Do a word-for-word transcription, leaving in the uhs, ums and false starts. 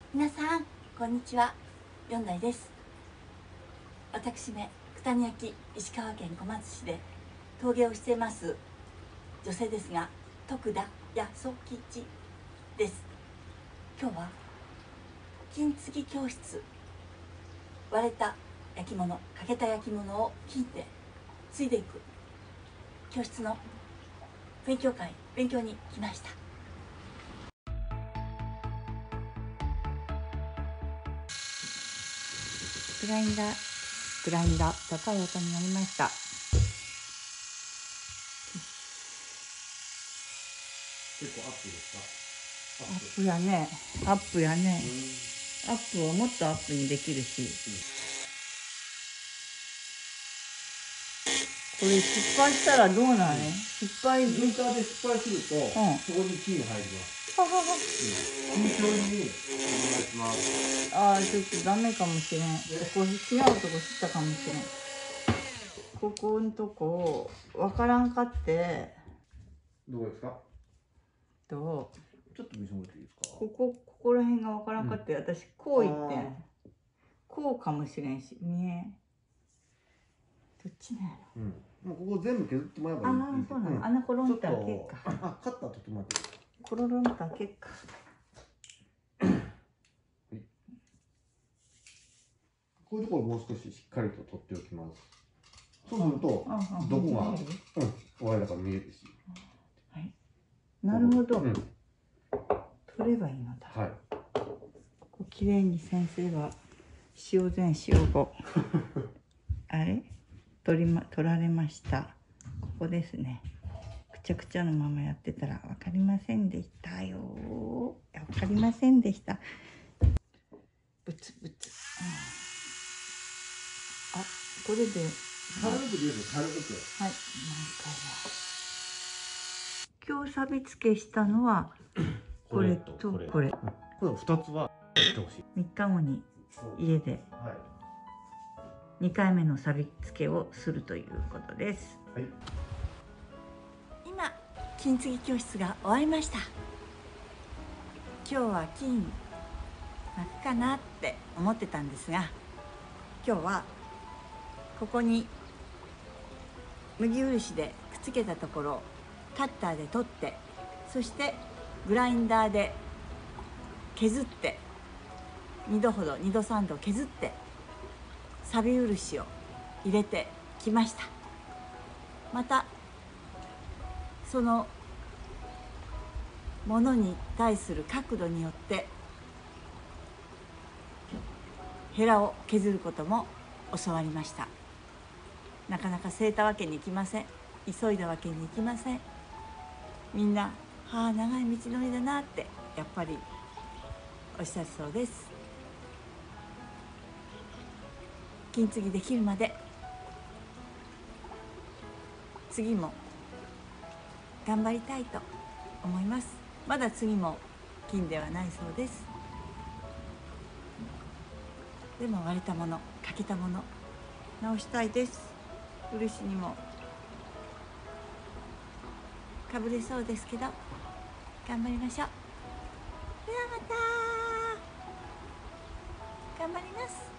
皆さんこんにちは、四代です。私め九谷焼石川県小松市で陶芸をしています女性ですが、徳田八十吉です。今日は金継ぎ教室、割れた焼き物、欠けた焼き物を金で継いでいく教室の勉強会勉強に来ました。グラインダーグラインダー高い音になりました。 結構アップですか？ アップやね、アップやね。アップをもっとアップにできるし、これ失敗したらどうなるの？失敗モニターで失敗すると、 うん、 そこに金が入ります。 ははは。 慎重にお願いします。 ああ、ちょっとダメかもしれん。ここ違うとこ知ったかもしれん。ここんとこわからんかって。 どうですか？ とちょっと見せてもらっていいですか？ ここここら辺がわからんかって、うん、私こう言ってん。こうかもしれんし、見えん。どっちなんやろ。 うん。もうここ全部削ってもらえばいい。 ああ、そうなの。穴コロンタ開けっか。 あ、カッター取ってもらっていいですか？ コロロンタ開けっか。 こういうところをもう少ししっかりと取っておきます。そうすると、どこが、うん、終わりだから見えるし。 はい。なるほど。 うん、 取ればいいのだ。 はい。 ここきれいに先生が塩前塩後。あれ取りま、取られました。ここですね。くちゃくちゃのままやってたらわかりませんでしたよ。わかりませんでした。ブツブツ。うんあ、これで軽くでいいです。軽く。 はい、何回も。今日サビ付けしたのはこれとこれ。これふたつはみっかごに家でにかいめのサビ付けをするということです。はい、今金継ぎ教室が終わりました。今日は金巻くかなって思ってたんですが、今日はここに麦漆でくっつけたところをカッターで取って、そしてグラインダーで削ってにどほどにどさんど削ってサビ漆を入れてきました。またそのものに対する角度によってヘラを削ることも教わりました。なかなかせいたわけにいきません。急いだわけにいきません。みんな「はあ、長い道のりだな」ってやっぱりおっしゃるそうです。金継ぎできるまで次も頑張りたいと思います。まだ次も金ではないそうです。でも割れたもの、欠けたもの直したいです。漆にもかぶれそうですけど頑張りましょう。ではまた頑張ります。